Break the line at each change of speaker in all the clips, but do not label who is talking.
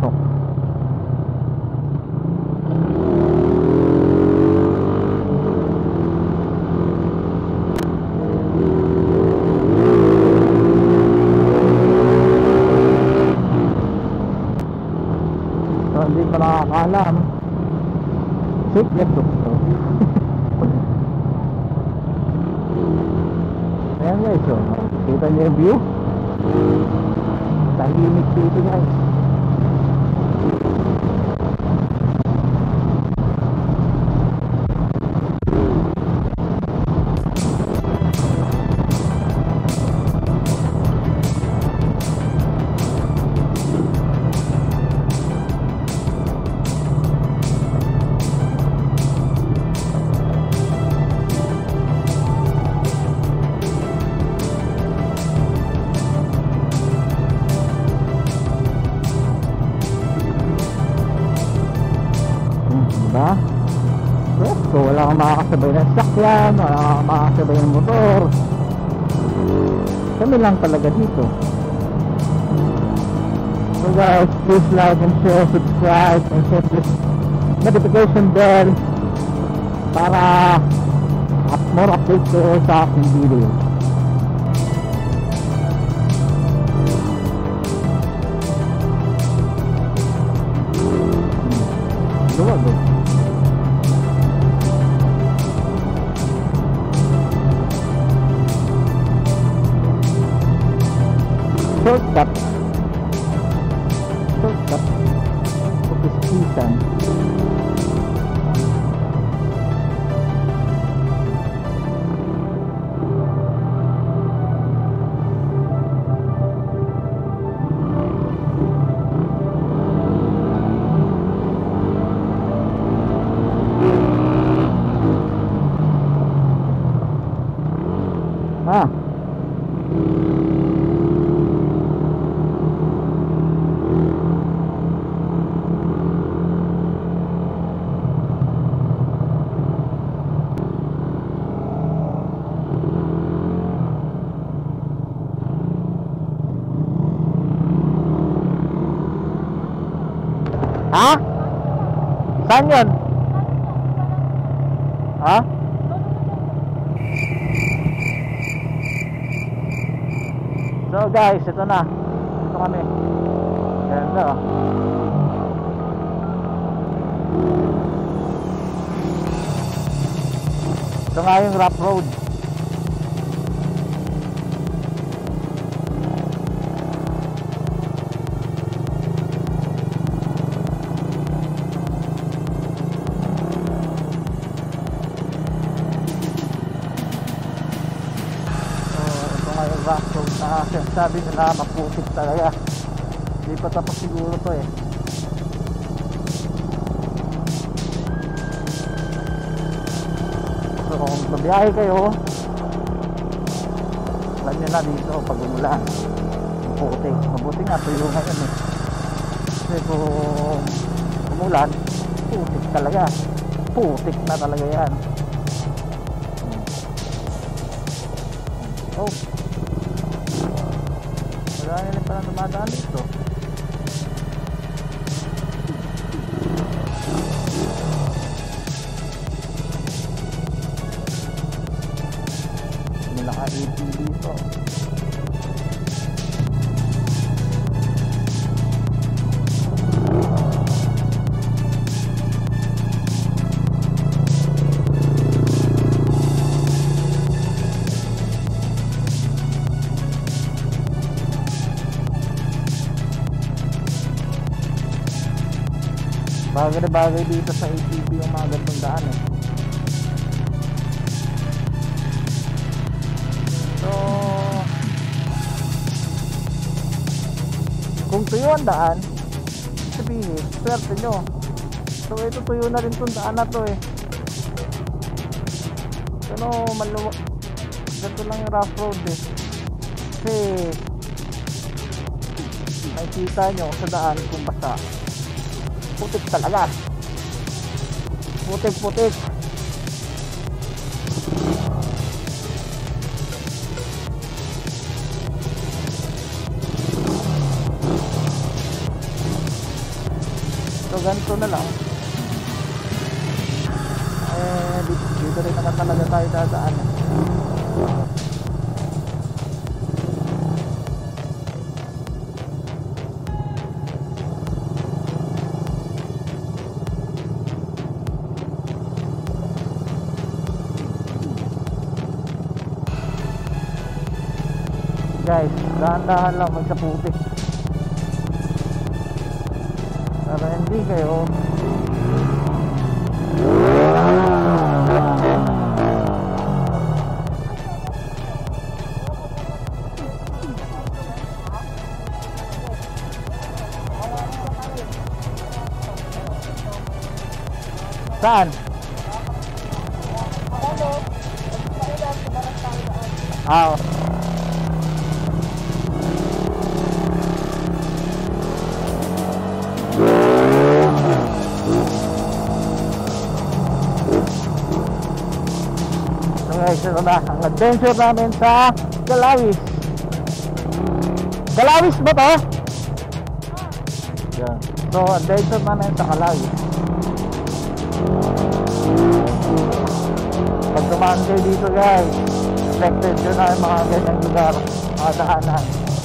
pasok. So hindi pa nakakaalam, secret to. Ayan guys, so kita niyo yung view. Tahimik dito guys. Diba? Presto, wala kang makakasabay ng sakyan, wala kang makakasabay ng motor. Kami lang talaga dito. So guys, please like and share, subscribe, and hit this notification bell para more updates ko sa aking video. Luwag oh. Shortcut Upispisan. Ha? Saan yun? Ha? So guys, ito na. Ito kami. Ganda oh. Ito nga yung rough road. Rough road na sabi nila maputik talaga. Hindi pa tapos siguro to eh. So kung babiyahe kayo, alam nyo na dito pag umulan maputik. Mabuti nga tuyo ngayon eh. Kasi kung umulan, putik talaga. Putik na talaga yan. Oh, wala nila pala dumadaan dito. May naka-AP dito. Bagay na bagay dito sa ATV yung mga gantong daan eh. So kung tuyo ang daan, sabihin, swerte nyo. So ito tuyo na rin itong daan na to eh. Ano, maluwag. Ganito lang yung rough road eh. Kasi makikita nyo sa daan kung basta. Putik talaga. Putik. ganito na lang. Dito rin naman talaga tayo dadaan. Guys, dahan-dahan lang magsaputik para hindi kayo saan? Guys, ito na ang adventure namin sa Galawis. Galawis ba to? Yeah. So adventure namin sa Galawis. Pag dumaan kayo dito guys, expected yun na yung mga ganyang lugar, mga daanan.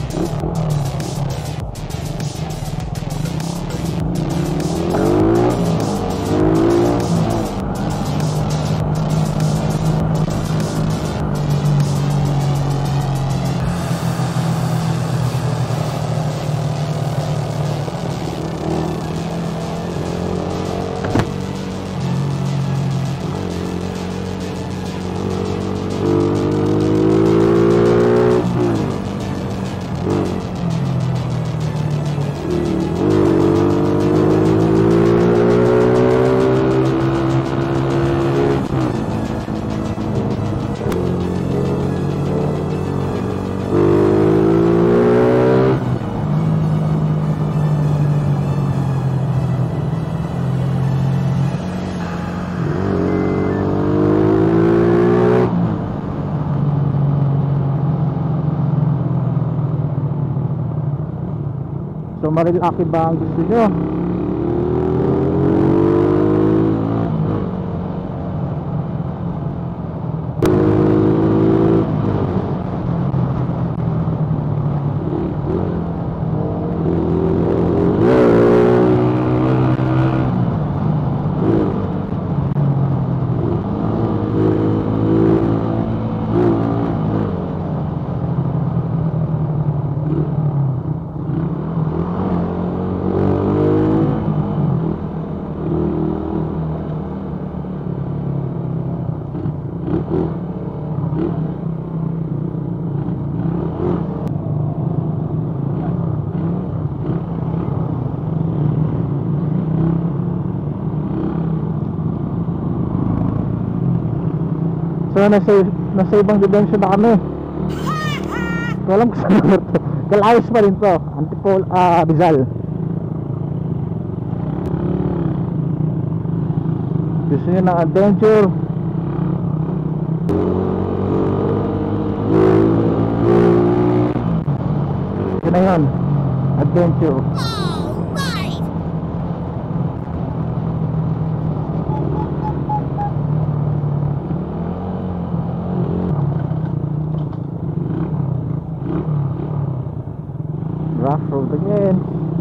So Marilaki ba ang gusto nyo? So nasa ibang dimension na kami. So alam ko sa number to. Galawis pa rin to, Antipolo, Rizal. Gusto nyo ng adventure? Yun na yun, adventure. Rough road again.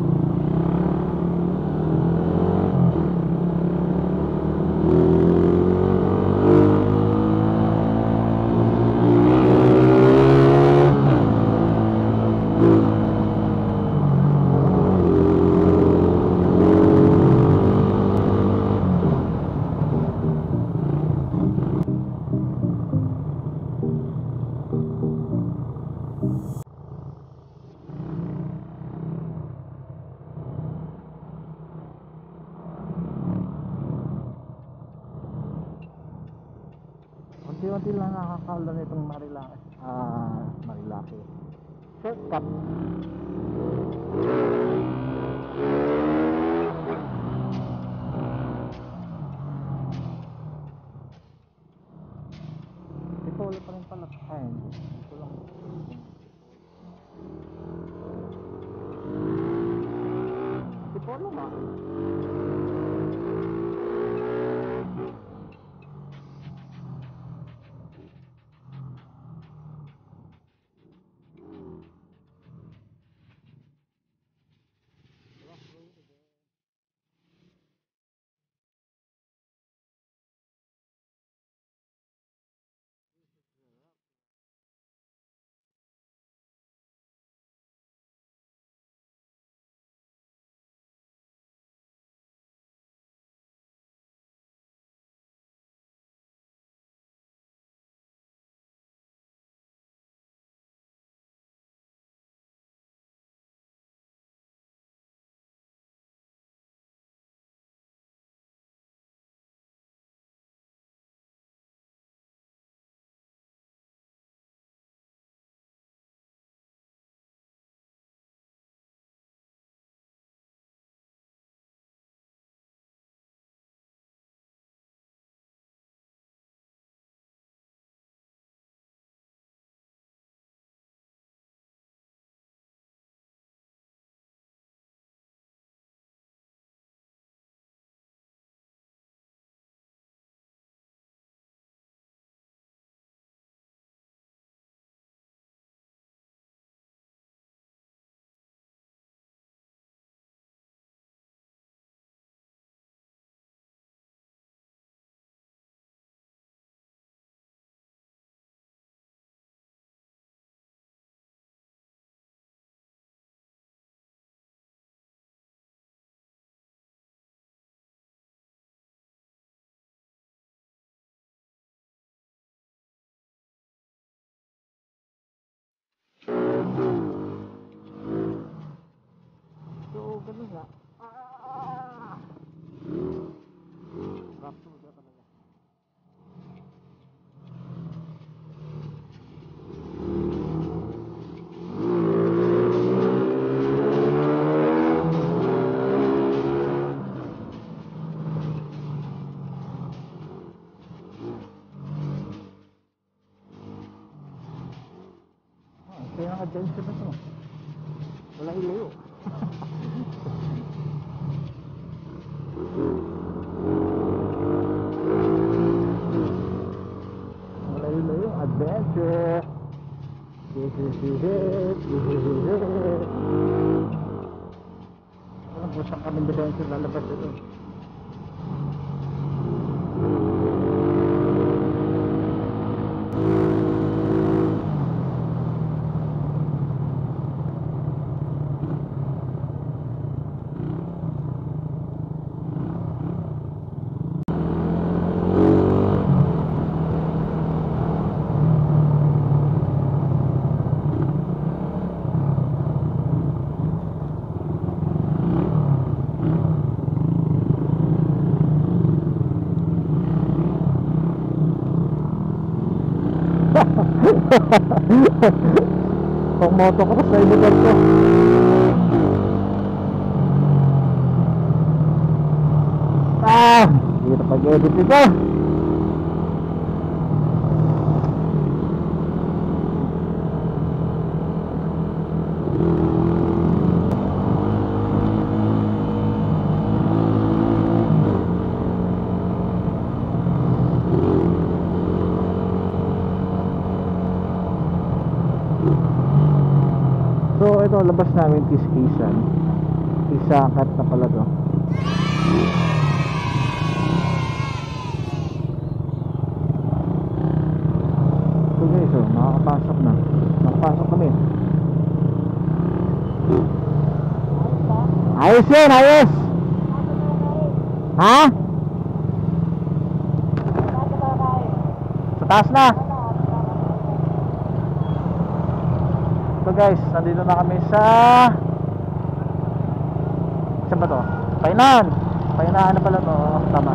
Unti-unti lang nakakala nitong Marilaki. Shortcut. Ito ulit pa rin pala. Ay, ito lang. Ito lang ba? ganun nga. Raptor ka talaga. Kaya nga dyan siya ba ito? Wala ilayo. Wala ilayo. Adventure. This is it. This is it. Alam po saan kami adventure lalabas ito. Pang motocross na ilugar ko. Hindi na pag-edit ito. So ito labas namin Kiskisan. Isakat na pala to. So guys, makakapasok na. Nakapasok kami. Ayos yun, ayos. Ha? Sa taas na. So guys, nandito na kami sa saan ba to? Painan na pala to. Tama.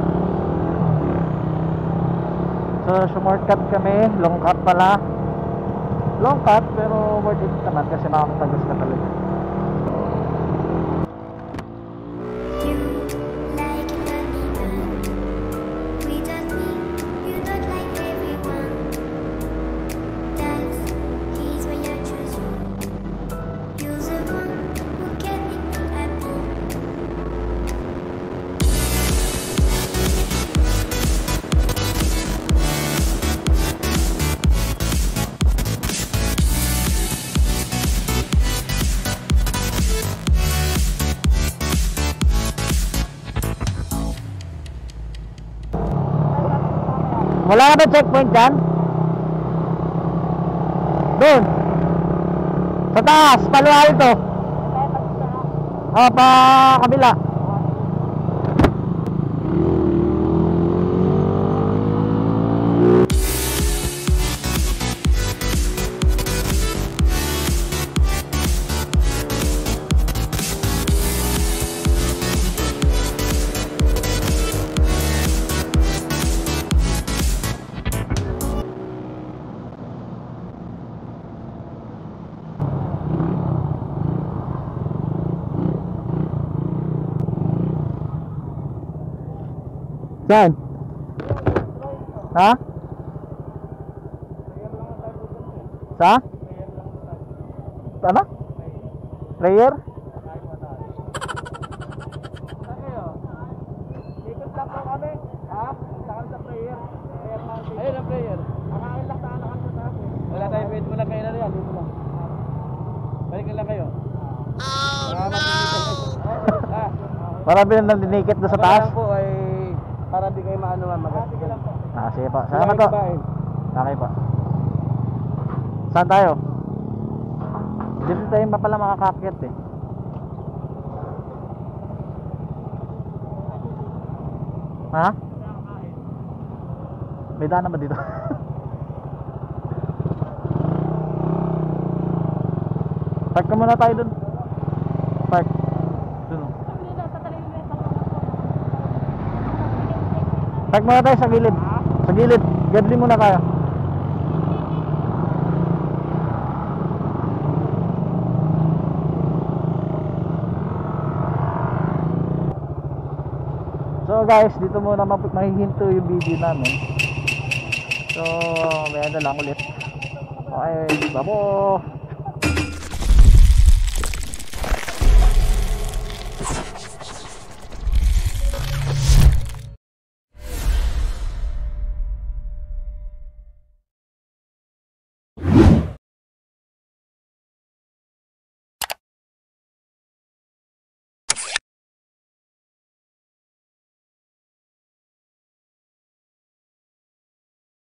So shortcut kami. Long cut pala. Long cut pero worth it naman kasi makakatagos ka talaga. Wala ka ba checkpoint dyan? Doon sa taas, paluhay ito. Pa kabila. Saan? Ha? Sa? Ano? Player?
Ikot lang po kami. Ha? Saan sa player? Ayun ang player. Kakain lang saan nakan sa akin. Wala tayo pwede mo lang kayo na yan. Dito lang. Balik lang kayo.
Marami na nandinikit doon sa taas.
Po ay para di kayo maano mag-asik lang po.
Sige pa. Salamat po. Okay po. Saan tayo? Dito tayo pa pala makakakyat eh. Ha? May daan naman dito. Park ka muna tayo dun. Park. Dun. Park muna tayo sa gilid. Sa gilid. Gadli muna kayo. So guys, dito muna mahihinto yung video namin. So, may ano lang ulit. Okay, babo.